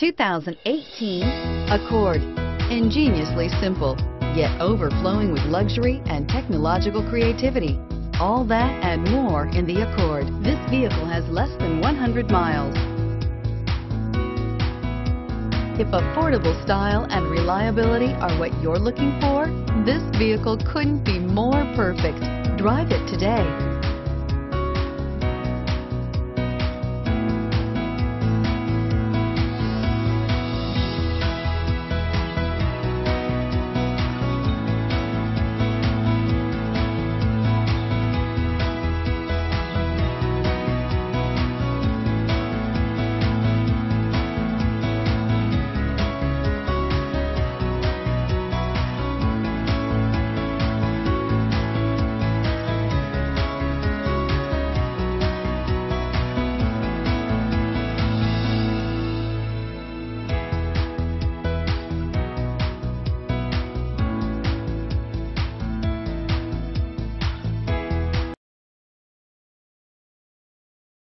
2018 Accord. Ingeniously simple, yet overflowing with luxury and technological creativity. All that and more in the Accord. This vehicle has less than 100 miles. If affordable style and reliability are what you're looking for, this vehicle couldn't be more perfect. Drive it today.